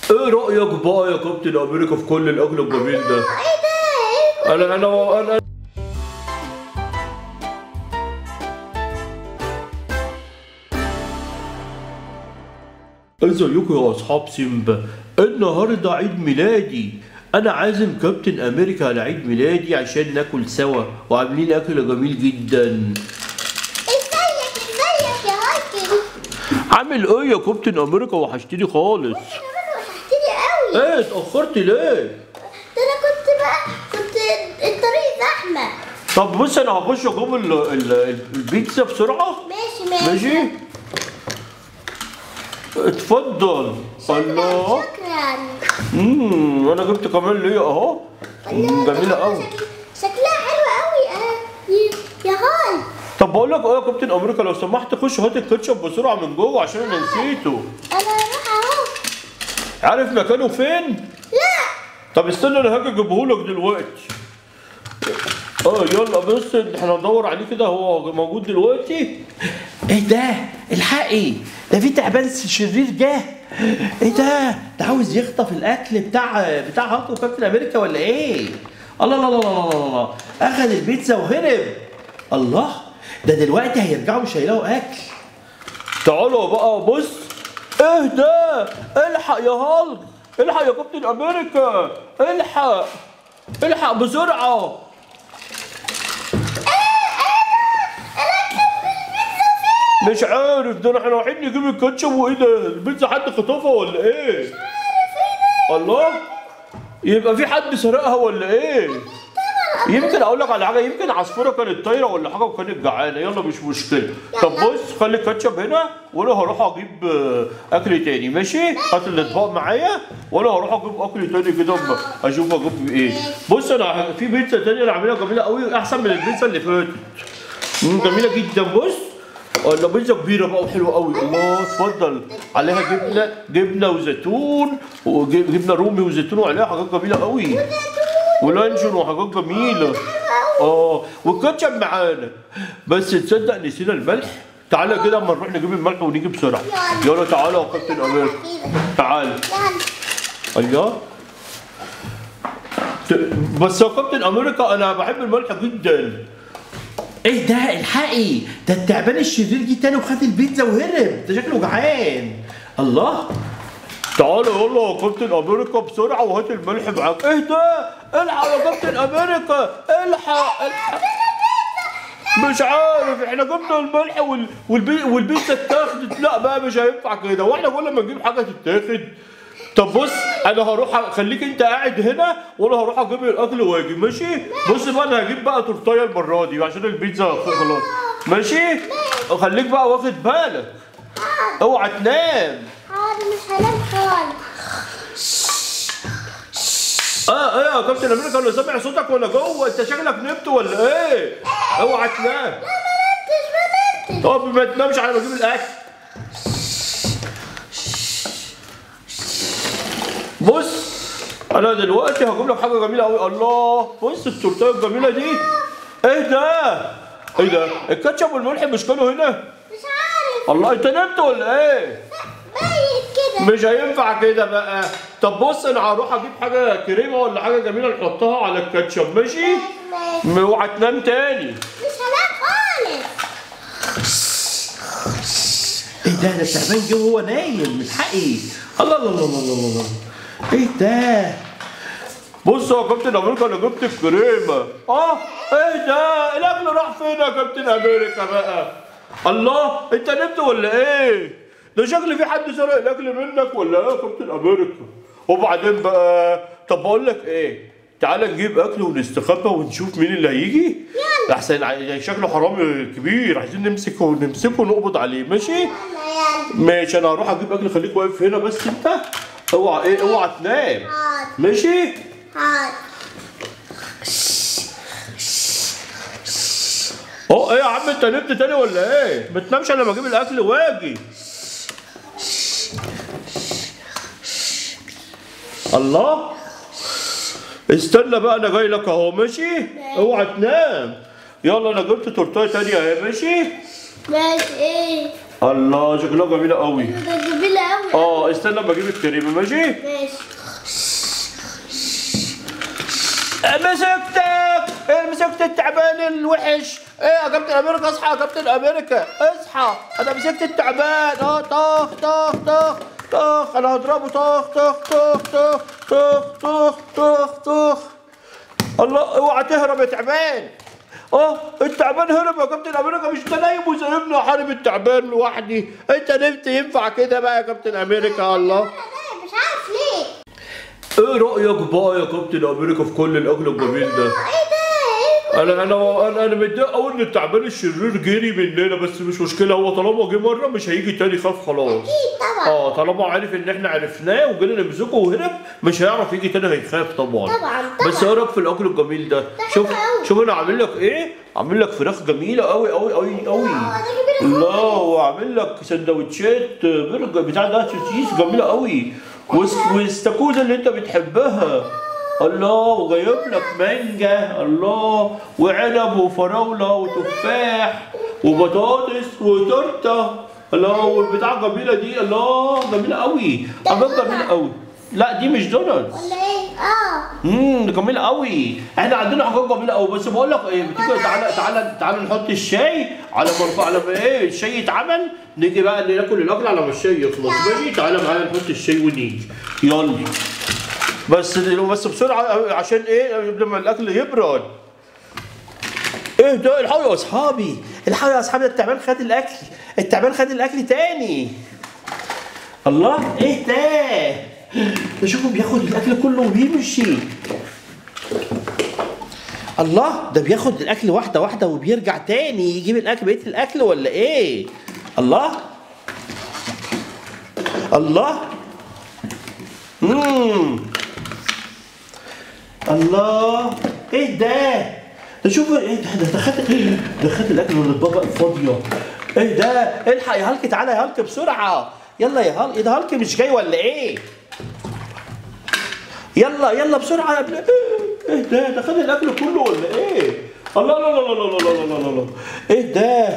ايه رأيك بقى يا كابتن امريكا في كل الاكل الجميل ده؟ ايه ده؟ انا ازيكم يا اصحاب سيمبا؟ النهارده عيد ميلادي. انا عازم كابتن امريكا على عيد ميلادي عشان ناكل سوا وعاملين اكل جميل جدا. ازيك يا هايكل؟ عامل ايه يا كابتن امريكا؟ وحشتني خالص. انت كمان وحشتني قوي. ايه اتاخرت ليه؟ ده انا كنت الطريق زحمه. طب بص انا هخش اجيب البيتزا بسرعه. ماشي. ماشي اتفضل. الله شكرا. انا جبت كمان ليا اهو. جميله قوي. شكلها حلوه قوي. يا هاي. طب بقول لك ايه يا كابتن امريكا، لو سمحت خش هات الكاتشب بسرعه من جوه عشان انا نسيته. انا هروح اهو. عارف مكانه فين؟ لا. طب استنى انا هاجي اجيبهولك دلوقتي. يلا بص احنا ندور عليه كده، هو موجود دلوقتي. ايه ده؟ الحقي، ده في تعبان شرير جه. ايه ده عاوز يخطف الاكل بتاع هالك وكابتن امريكا ولا ايه؟ الله الله الله الله الله، اخذ البيتزا وهرب. الله، ده دلوقتي هيرجعوا مش هيلاقوا اكل. تعالوا بقى بص. ايه ده؟ الحق يا هالك، الحق يا كابتن امريكا، الحق بسرعه. مش عارف، ده احنا رايحين نجيب الكاتشب وايه ده؟ البيتزا حد خطفها ولا ايه؟ مش عارف ايه ده؟ الله، يبقى في حد سرقها ولا ايه؟ يمكن اقول لك على حاجه، يمكن عصفوره كانت طايره ولا حاجه وكانت جعانه. يلا مش مشكله. طب بص خلي الكاتشب هنا وانا هروح اجيب اكل تاني. ماشي؟ هات الاطباق معايا وانا هروح اجيب اكل تاني كده اشوف اجيب ايه. بص انا في بيتزا تانيه انا عاملها جميله قوي، احسن من البيتزا اللي فاتت. جميله جدا. بص ولا بيتزا كبيره بقى وحلوه قوي. الله اتفضل. عليها جبنه وزيتون وجبنه رومي وزيتون وعليها حاجات جميله قوي ولانشون وحاجات جميله. والكاتشب معانا. بس تصدق نسينا الملح. تعالى كده اما نروح نجيب الملح ونيجي بسرعه. يلا تعالى يا كابتن امريكا، تعالى. الله، بس يا كابتن امريكا انا بحب الملح جدا. ايه ده؟ الحقي، ده التعبان الشرير جه تاني وخد البيتزا وهرب، ده شكله جعان. الله، تعالى يلا يا كابتن امريكا بسرعه وهات الملح معاك. ايه ده؟ الحق يا كابتن امريكا، الحق. مش عارف، احنا جبنا الملح والبيتزا اتاخدت. لا بقى مش هينفع كده، واحنا كل ما نجيب حاجه تتاخد. طب بص انا هروح، خليك انت قاعد هنا وانا هروح اجيب الاكل واجي. ماشي؟ بص بقى انا هجيب بقى تورتايه المره دي عشان البيتزا خلاص. ماشي؟ خليك بقى واخد بالك، اوعى تنام. حاضر مش هنام خالص. ايه يا كابتن امريكا، انا سامع صوتك وانا جوه، انت شكلك نمت ولا ايه؟ اوعى تنام. لا ما نمتش. طب ما تنامش على ما اجيب الاكل. بص انا دلوقتي هجيب لك حاجه جميله قوي. الله، بص التورتيه الجميله دي. ايه ده؟ ايه ده؟ الكاتشب والملح مش كانوا هنا؟ مش عارف. الله، انت نمت ولا ايه؟ بايت كده. مش هينفع كده بقى. طب بص انا هروح اجيب حاجه كريمه ولا حاجه جميله نحطها على الكاتشب. ماشي؟ اوعى تنام تاني. مش هنام خالص. ايه ده التعبان جه وهو نايم. الحقي، الله الله الله الله الله، ايه ده؟ بص يا كابتن امريكا انا جبت الكريمه. ايه ده؟ الاكل راح فين يا كابتن امريكا بقى؟ الله، انت نمت ولا ايه؟ ده شكل في حد سرق الاكل منك ولا ايه يا كابتن امريكا؟ وبعدين بقى، طب بقول لك ايه؟ تعالى نجيب اكل ونستخبى ونشوف مين اللي هيجي. يلا. احسن شكله حرامي كبير، عايزين نمسكه ونقبض عليه. ماشي؟ ماشي انا هروح اجيب اكل، خليك واقف هنا بس انت. اوعى تنام. ماشي؟ حاضر. ايه يا عم انت نمت تاني ولا ايه؟ ما تنامش انا لما اجيب الاكل واجي. الله، استنى بقى انا جاي لك اهو. ماشي؟ اوعى تنام. يلا انا جبت تورتايه تانية اهي. ماشي؟ ماشي. ايه؟ الله شكلها جميله قوي. ده جميلة قوي استنى اما اجيب الكريمه ماشي؟ ماشي. مسكت التعبان الوحش. ايه يا كابتن امريكا اصحى يا كابتن امريكا اصحى، انا مسكت التعبان. طخ طخ طخ طخ، انا هضربه. طخ طخ طخ طخ طخ طخ طخ طخ. الله، اوعى تهرب يا تعبان. التعبان هرب يا كابتن امريكا. مش انت نايم وسايبني احارب التعبان لوحدي؟ انت نمت ينفع كده بقى يا كابتن امريكا؟ الله، مش عارف ليه. ايه رايك بقى يا كابتن امريكا في كل الاكل الجميل ده؟ ايه ده؟ انا متضايق قوي ان التعبان الشرير جري مننا، بس مش مشكله، هو طالما جه مره مش هيجي تاني، خلاص. اكيد طبعا. طالما عارف ان احنا عرفناه وجينا نمسكه وهرب، مش هيعرف يجي تاني، هيخاف طبعا. طبعا. بس ايه رايك في الاكل الجميل ده؟ شوف انا عامل لك ايه؟ عامل لك فراخ جميله قوي قوي قوي قوي. الله، وعامل لك سندوتشات برجر بتاع ده سوسيس جميله قوي، واستاكوزا اللي انت بتحبها. الله، وجايب لك مانجا. الله، وعنب وفراوله وتفاح وبطاطس وتورته. الله، والبتاع جميله دي. الله، جميله قوي، حاجات جميله قوي. لا دي مش دونتس ولا ايه؟ جميله قوي. احنا عندنا حاجات جميله قوي، بس بقول لك ايه، بتيجي تعالى نحط الشاي على ما ايه الشاي يتعمل، نيجي بقى ناكل الاكل على ما الشاي يخلص. ماشي، تعالى معايا نحط الشاي ونيجي. يلا بس بسرعه عشان ايه لما الاكل يبرد. ايه ده؟ الحقوا يا اصحابي، الحقوا يا اصحابي، التعبان خد الاكل، التعبان خد الاكل تاني. الله، ايه ده؟ شوفوا بياخد الاكل كله وبيمشي. الله، ده بياخد الاكل واحده واحده وبيرجع تاني يجيب الاكل، بقيه الاكل ولا ايه؟ الله الله. الله، ايه ده شوفوا ايه ده خد الاكل من البابا الفاضيه. ايه ده؟ الحق يا هالك، تعالى يا هالك بسرعه، يلا يا هالك. ايه ده، هالك مش جاي ولا ايه؟ يلا بسرعه يا ابني. ايه ده خد الاكل كله ولا ايه؟ الله، لا لا لا لا لا لا لا لا، ايه ده؟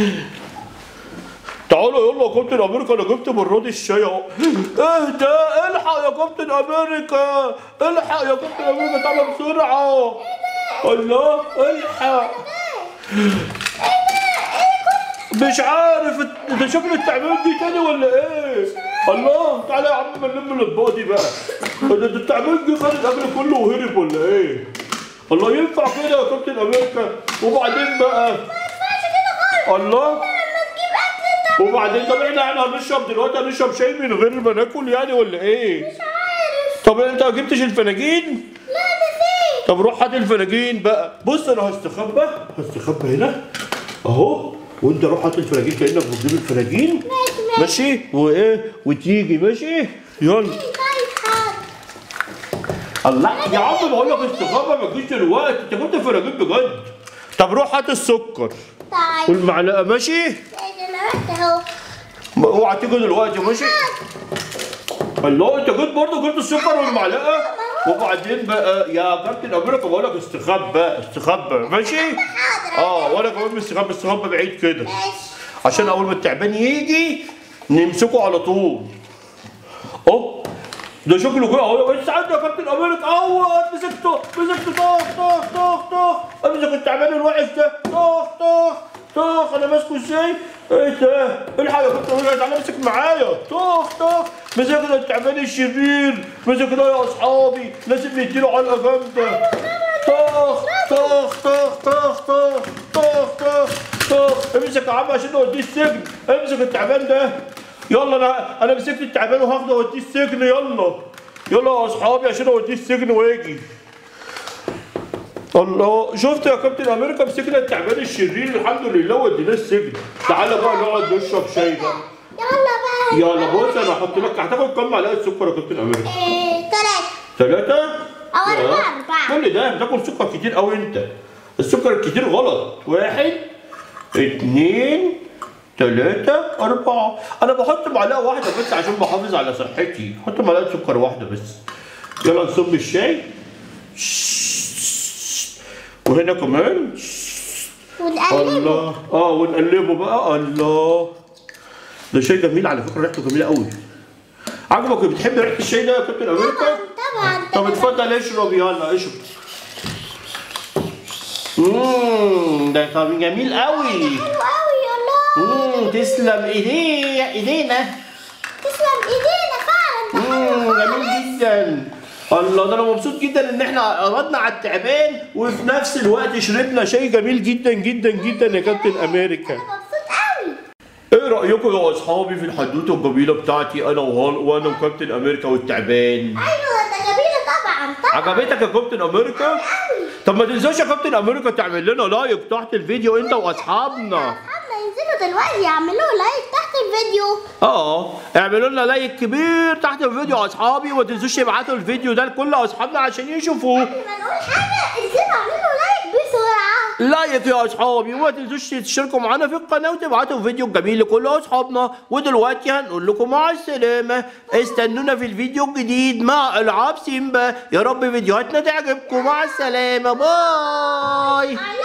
تعالوا يلا يا كابتن امريكا، انا جبت براد الشاي اهو. ايه ده؟ الحق يا كابتن امريكا، الحق يا كابتن امريكا، تعالى بسرعه. الله، الحق. مش عارف، ده شكل التعبان دي تاني ولا ايه؟ الله، تعالى يا عم نلم الاطباق دي بقى. ده التعبان دي خد الاكل كله وهرب ولا ايه؟ الله، ينفع كده يا كابتن امريكا؟ وبعدين بقى الله، وبعدين طب احنا هنشرب دلوقتي، هنشرب شاي من غير ما ناكل يعني ولا ايه؟ مش عارف. طب انت ما جبتش الفناجين؟ لا نسيت. طب روح هات الفناجين بقى. بص انا هستخبى هنا اهو، وانت روح هات الفناجين كانك بتجيب الفناجين. ماشي وايه وتيجي ماشي. يلا. الله يا عم، بقول لك استخبى، ما تجيش دلوقتي، انت جبت الفناجين بجد. طب روح هات السكر والمعلقه ماشي. اهو. اوعى تيجي دلوقتي ماشي. الله، انت جبت برضه السكر والمعلقه. وبعدين بقى يا كابتن امريكا بقول لك استخبى ماشي. وانا كمان استخبى بعيد كده، عشان اول ما التعبان يجي نمسكه على طول. ده شكله كده اهو. بس عندي يا كابتن امريكا اهو، مسكته. طخ امسك التعبان الوحش ده. طخ انا ماسكه ازاي؟ ايه ده؟ الحق يا كابتن امريكا، تعالى امسك معايا. طخ مسكنا التعبان الشرير، مسكناه يا اصحابي، لازم نديله علقه جامده. طخ امسك يا عم عشان نوديه السجن. امسك التعبان ده. يلا انا مسكت التعبان وهاخده اوديه السجن. يلا يا اصحابي عشان اوديه السجن واجي. الله، شفت يا كابتن امريكا، مسكنا التعبان الشرير الحمد لله وديناه السجن. تعالى بقى نقعد نشرب شاي بقى. يلا بص انا هحط لك، هتاخد كام معلقه سكر يا كابتن امريكا؟ 3 او 4. كل ده بتاكل سكر كتير قوي انت. السكر الكتير غلط. 1 2 3 4. انا بحط معلقه واحده بس عشان بحافظ على صحتي. حط معلقه سكر واحده بس. يلا نصب الشاي. وهنا كمان. ونقلبه. الله، ونقلبه بقى. الله، ده شاي جميل على فكره، ريحته جميله قوي. عجبك؟ بتحب ريحه الشاي ده يا كابتن امريكا؟ طبعا. طب اتفضل اشرب، يلا اشرب. ده طب جميل قوي. حلو قوي الله. تسلم ايدينا. تسلم ايدينا فعلا. ده حلو جميل جدا. الله، ده انا مبسوط جدا ان احنا قرضنا على التعبان وفي نفس الوقت شربنا شاي جميل جدا جدا جدا يا كابتن امريكا. انا مبسوط قوي. ايه رايكم يا اصحابي في الحدوته الجميله بتاعتي انا وانا وكابتن امريكا والتعبان؟ ايوه ده جميله طبعا. عجبتك يا كابتن امريكا؟ طب ما تنساش يا كابتن امريكا تعمل لنا لايك تحت الفيديو انت واصحابنا. اصحابنا ينزلوا دلوقتي يعملوا لايك تحت الفيديو. اعملوا لنا لايك كبير تحت الفيديو يا اصحابي، وما تنسوش يبعتوا الفيديو ده لكل اصحابنا عشان يشوفوه. قبل ما نقول حاجه انزلوا اعملوا لايك بسرعه. لايك يا اصحابي، وما تنسوش تشتركوا معانا في القناه وتبعتوا فيديو جميل لكل اصحابنا. ودلوقتي هنقول لكم مع السلامه، استنونا في الفيديو الجديد مع العاب سيمبا. يا رب فيديوهاتنا تعجبكم. مع السلامه، باي.